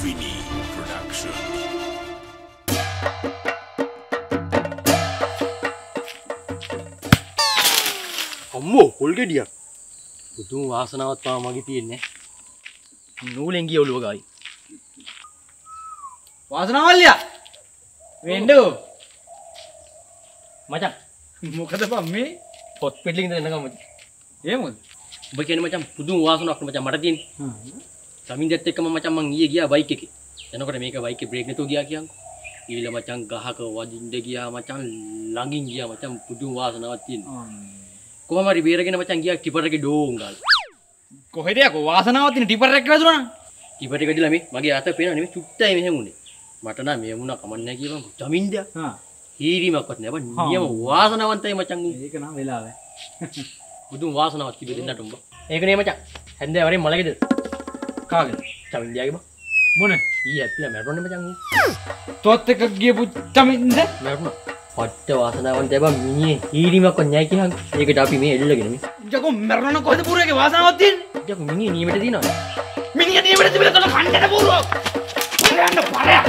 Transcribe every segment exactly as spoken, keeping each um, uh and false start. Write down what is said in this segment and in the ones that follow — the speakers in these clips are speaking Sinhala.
Vini Production. අම්මෝ පොල් ගෙඩියක්. පුදුම වාසනාවක් තමයි මගේ තියෙන්නේ. නූලෙන් ගිය ඔළුව ගායි. වාසනාවල්ලියා. වෙන්නෝ. මචං මොකද බං මේ? පොත් පිටලින් ඉඳන් එනකම් මචං. ඒ මොකද? ඔබ කියන්නේ මචං පුදුම වාසනාවක් මචං මට තියෙන්නේ. හ්ම්. සමින්දෙත් එක්කම මචං මං ඊයේ ගියා බයික් එකේ. එනකොට මේක බයික් එකේ බ්‍රේක් නැතුව ගියා කියන්කෝ. ඊළ මචං ගහක වදින්න ගියා මචං ළඟින් ගියා මචං පුදුම වාසනාවක් තියෙනවා. කොහොම හරි බේරගෙන මචං ගියා ටිපර් එකේ ඩෝන් ගාලා. කොහෙද යකෝ වාසනාවක් තියෙන ටිපර් එක වැදුනා නම්? ටිපර් එක ගිහලා මේ මගේ අත පේනවා නෙමෙයි චුට්ටයි මෙහෙම උනේ. මට නම් මේ වුණා කමන්නේ නැහැ කියපන් ජමින්දයා. හා. හීරීමක්වත් නෑ බං නියම වාසනාවන්තයි මචං උන්. ඒක නම් වෙලාව. පුදුම වාසනාවක් තිබෙ දෙන්නට උඹ. ඒක නේ මචං. හැන්දෑ වරේ මලකේද? කාගේද? ජමින්දයාගේ බං. මොන? ඊයේ ඇත්තිලා මැරුණේ මචං උන්. තොත් එක ගියපු ජමින්ද? මැරුණා. පට්ට වාසනාවන්තයි බං මිනිහේ හීරීමක්වත් නෑ කියහන්. ඒකට අපි මේ එල්ලගෙන මේ. යකෝ මැරෙන්න කොහෙද පුරේගේ වාසනාවක් තියෙන්නේ? යකෝ මිනිහේ නියමෙට දිනනවා. මිනිහා නියමෙට තිබිලා තන කන්නට පුරෝ. යන්න පාරයක්.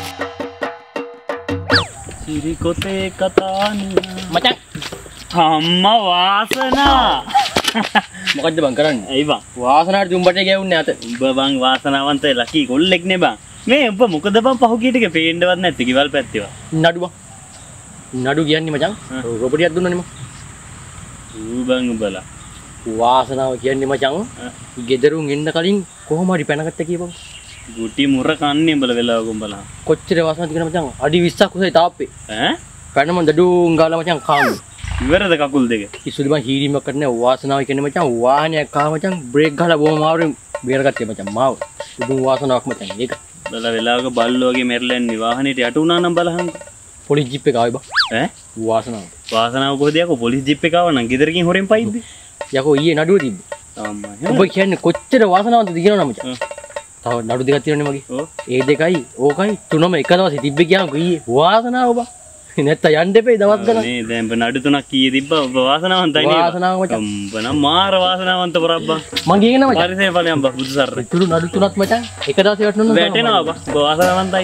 සිරිකොතේ කතානිය මචං අම්මා වාසනා මොකද්ද බං කරන්නේ? ඇයි බං වාසනාවට දුම්බටේ ගෑවුන්නේ අත. උඹ බං වාසනාවන්තයි ලකී කොල්ලෙක් නේ බං. මේ උඹ මොකද බං පහුගිය ටික පේන්නවත් නැත්තේ කිවල් පැත්තේවා. නඩු බං. නඩු කියන්නේ මචං රොබටියක් දුන්නනේ මං. ඌ බං උඹලා වාසනාව කියන්නේ මචං ගෙදරුන් එන්න කලින් කොහොම හරි පැනගත්ත කියපන්. ගුටි මුර කන්නේ උඹලා වෙලාවක උඹලා. කොච්චර වාසනාවද කියන මචං අඩි විස්සක් උසයි තාප්පේ. ඈ? පැන මන් දඩුන් ගාලා මචං කාමු. ඉවරද කකුල් දෙක? කිසිදු බං හීරීමක් කරන්නේ වාසනාව කියන්නේ මචං වාහනයක් ආව මචං බ්‍රේක් ගහලා බොම මාරුවෙන් බේරගත්තේ මචං මාව. පුදුම වාසනාවක් මචං ඒක. උඹලා වෙලාවක බල්ලෝ වගේ මෙරලා ඉන්නේ වාහනේට යට උනා නම් බලහන්. පොලිස් ජීප් එක ආවේ බං. ඈ? වාසනාව. වාසනාව කොහෙද යකෝ පොලිස් ජීප් එක ආව නම් ගෙදරකින් හොරෙන් පයිද්ද? යකෝ ඊයේ නඩුව තිබ්බේ. අම්මා. ඔබ කියන්නේ කොච්චර වාසනාවන්තද කියනවා නම් මචං. තව නඩු දෙකක් තියෙනනේ මගේ. ඔව්. ඒ දෙකයි ඕකයි තුනම එක දවසේ තිබ්බේ කියන්කෝ ඊයේ. වාසනාව බං. නැත්නම් යන්න දෙපේ දවස් ගණන්. නේ දැන් ඔබ නඩු තුනක් කීයේ තිබ්බා ඔබ වාසනාවන්තයි නේ. වාසනාව මචං. උඹ නම් මාර වාසනාවන්ත පොරබ්බා. මං ගියේ නෑ මචං. පරිසෙන් ඵලයන් බා බුදු සර්. තුරු නඩු තුනක් මචං එක දවසේ වටනවා. වැටෙනවා බා. ඔබ වාසනාවන්තයි.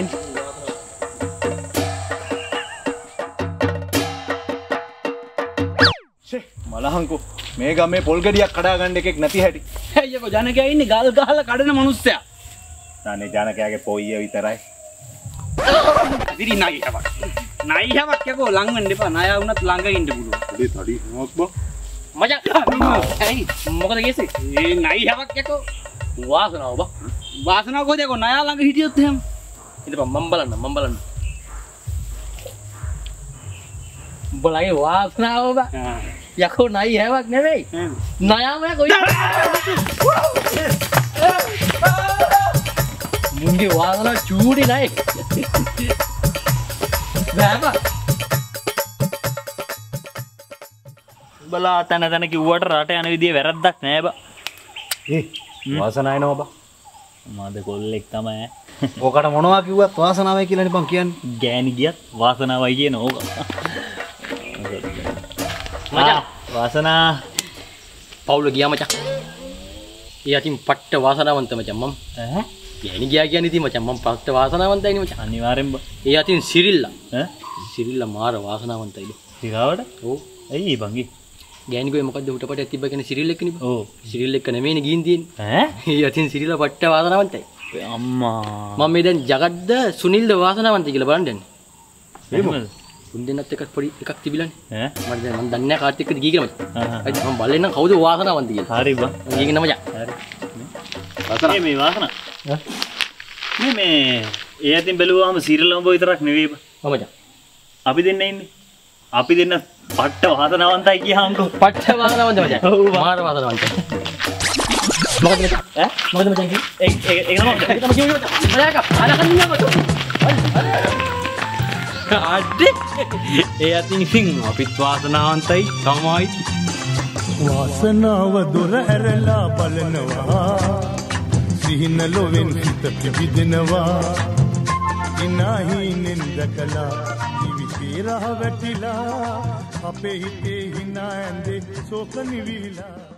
මලහංකෝ මේ ගමේ පොල් ගෙඩියක් කඩා ගන්න එකෙක් නැති හැටි. අයියෝ ජනකයා ඉන්නේ ගල් ගහලා කඩන මිනිස්සයා. තානේ ජනකයාගේ පොයිය විතරයි. ඉතින් නයි හැවක්. නයි හැවක් යකෝ ලඟ වෙන්න එපා. ණය වුණත් ළඟ ඉන්න පුළුවන්. අඩේ තඩි මොකක් බා? මචං ඇයි මොකද ගියසේ? ඒ නයි හැවක් යකෝ. වාසනාව බං. වාසනාව කොහෙද යකෝ ණය ළඟ හිටියොත් එහෙම. ඉතින් මම බලන්න මම බලන්න. උඹලගේ වාසනාව බං. යකෝ නයි හැවක් නෙවෙයි. නයාම යකෝ. මුංගේ වාසනාව චූටි නයි. බෑබා. උඹලා තන තන කිව්වට රට යන විදිය වැරද්දක් නෑ බා. ඒ වාසනාව එනවා බා. මාද කොල්ලෙක් තමයි. ඔකට මොනවා කිව්වත් වාසනාවයි කියලානේ බං කියන්නේ. ගෑණි ගියත් වාසනාවයි කියන ඕක. මචං වාසනා පවුල ගියා මචං. ඒ අතින් පට්ට වාසනාවන්ත මචං මම. ඈ? ගෑණි ගියා කියන්නේ ඉතින් මචං මම පට්ට වාසනාවන්තයිනේ මචං. අනිවාර්යෙන් බා. ඒ අතින් සිරිල්ලා. ඈ? සිරිල්ලා මාර වාසනාවන්තයිද. සිරාවට? ඔව්. ඇයි බංගි? ගෑණි ගොයි මොකද්ද උටපටයක් තිබ්බ කියන්නේ සිරිල් එක්කනේ බං. ඔව්. සිරිල් එක්ක නෙමෙයිනේ ගින් තියෙන්නේ. ඈ? ඒ අතින් සිරිල්ලා පට්ට වාසනාවන්තයි. අම්මා. මම මේ දැන් ජගත්ද සුනිල්ද වාසනාවන්තයි කියලා බලන්න යන්නේ. එහෙමද? උන් දෙන්නත් එකක් පොඩි එකක් තිබිලානේ. ඈ? මට දැන් මම දන්නේ නැහැ කාත් එක්කද ගියේ කියලා මචං. ආහ්. හරි මම බලන්නේ නම් කවුද වාසනාවන්ත කියලා. හරි බං. ගියේ නම මචං. හරි. වාසනාව. මේ මේ වාසනා. මේ මේ ඒ අතින් බැලුවාම සීරල උඹ විතරක් නෙවෙයි බං. ඔව් මචං. අපි දෙන්න ඉන්නේ. අපි දෙන්න පට්ට වාසනාවන්තයි කියහන්කෝ. පට්ට වාසනාවන්ත මචං. ඔව් මාර වාසනාවන්ත. මොකද මචං? ඈ? මොකද මචං කිව්වේ? ඒ ඒ ඒක නම ඒක තමයි කිව්වේ මචං. මලයක අලකන්නේ මචං. අඩේ ඒ අතින් ඉතින් අපිත් වාසනාවන්තයි තමයි. වාසනාව දොර ඇරලා බලනවා සිහින ලොවෙන් හිත පිබිදෙනවා ඉනාහිනෙන් දැකලා දිවිසේ රහ වැටිලා අපේ හිතේ hina ඇඳේ ශෝක නිවිලා